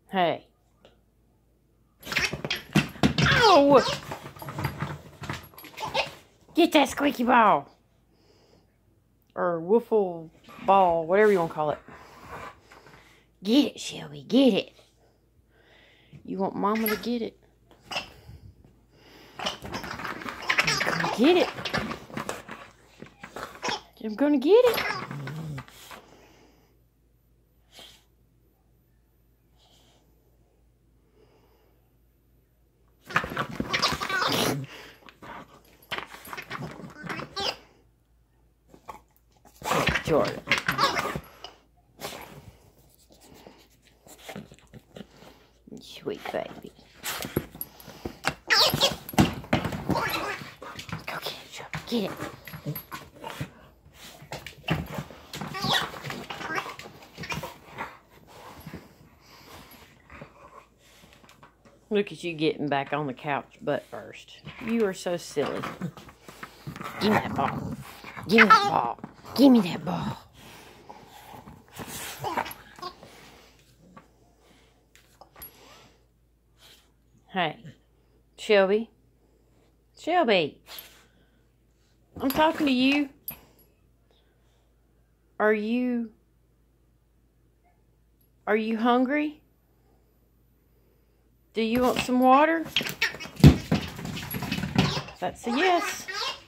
Hey. Oh! Get that squeaky ball. Or wiffle ball, whatever you want to call it. Get it, Shelby. Get it. You want Mama to get it. I'm gonna get it. I'm gonna get it. Jordan. Sweet baby. Go get it, Shelby. Get it. Look at you getting back on the couch butt first. You are so silly. Give me that ball. Give me that ball. Give me that ball. Hey, Shelby. Shelby. I'm talking to you. Are you hungry? Do you want some water? That's a yes.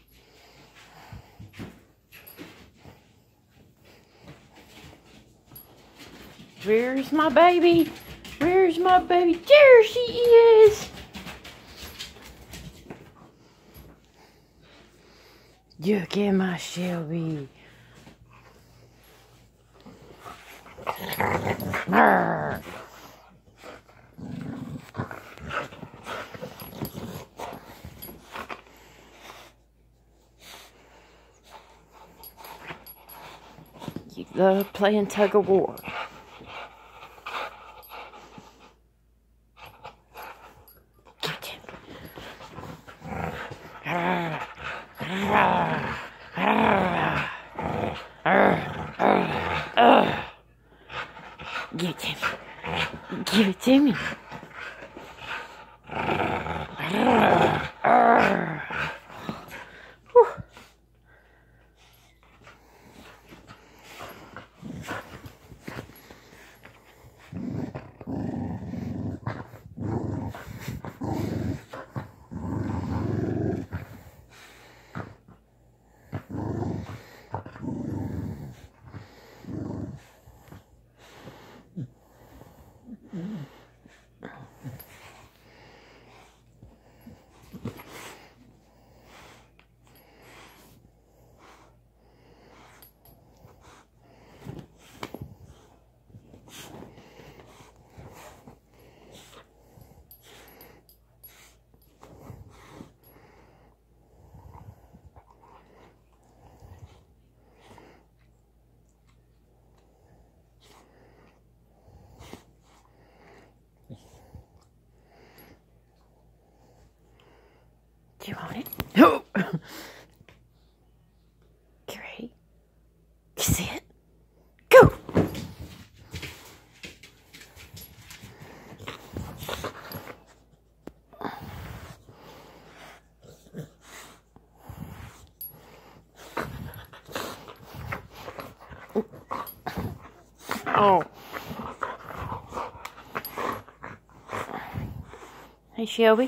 Where's my baby? Where's my baby? There she is. Look at my Shelby. Arr. You love playing tug of war. Get him. Arr. Arr. Arr. Arr. Arr. Get him. Give it to me. Arr. Arr. Whew. Do you want it? No. Get ready. Sit. Go. Oh. Hey, Shelby.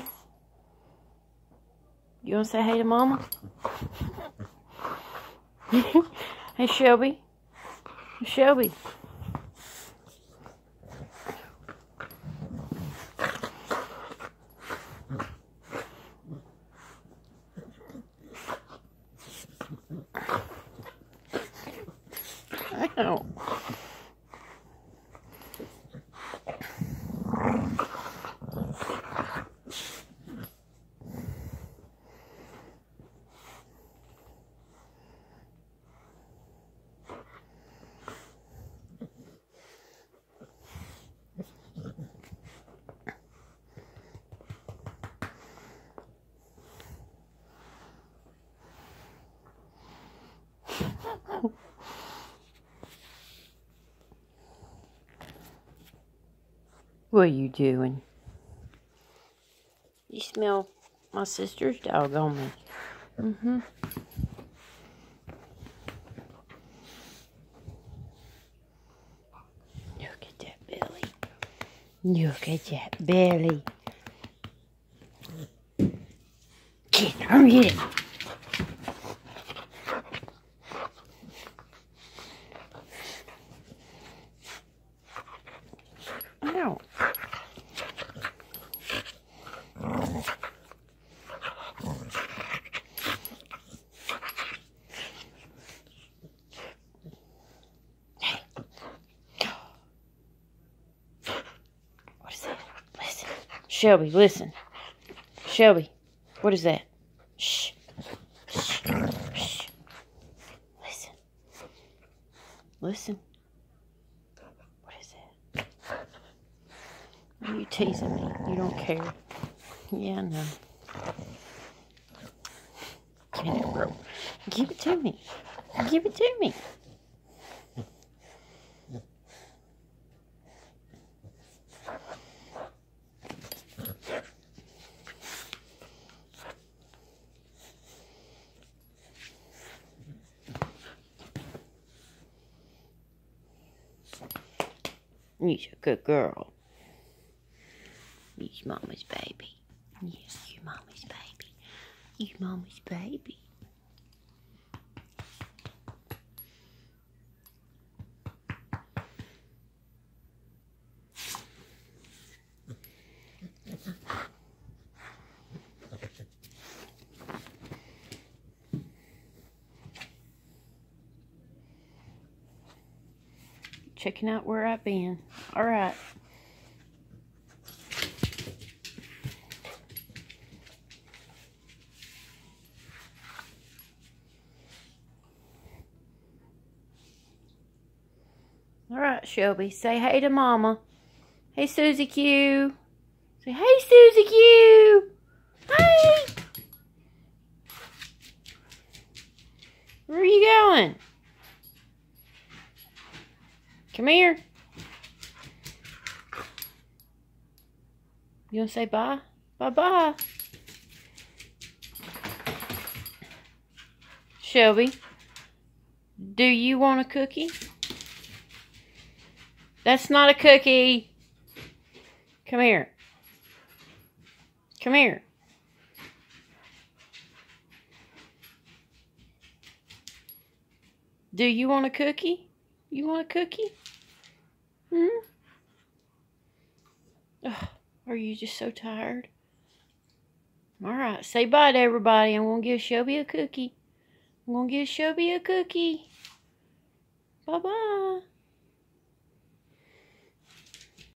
You want to say hey to Mama? Hey, Shelby. Shelby. Ow. What are you doing? You smell my sister's dog on me. Mm-hmm. Look at that belly. Look at that belly. Get it. Hurry, get it. Ow. What is that? Listen. Shelby, listen. Shelby, what is that? Shh. Shh. Shh. Listen. Listen. What is that? Are you teasing me? You don't care. Yeah, I know. Give me that rope. Give it to me. Give it to me. You're a good girl. You're mama's baby. Yes, you're mama's baby. You're mama's baby. Checking out where I've been. All right. All right, Shelby. Say hey to Mama. Hey, Susie Q. Say hey, Susie Q. Hey. Where are you going? Come here. You want to say bye? Bye-bye. Shelby, do you want a cookie? That's not a cookie. Come here. Come here. Do you want a cookie? You want a cookie? Hmm? Oh, are you just so tired? Alright, say bye to everybody. I'm going to give Shelby a cookie. I'm going to give Shelby a cookie. Bye-bye.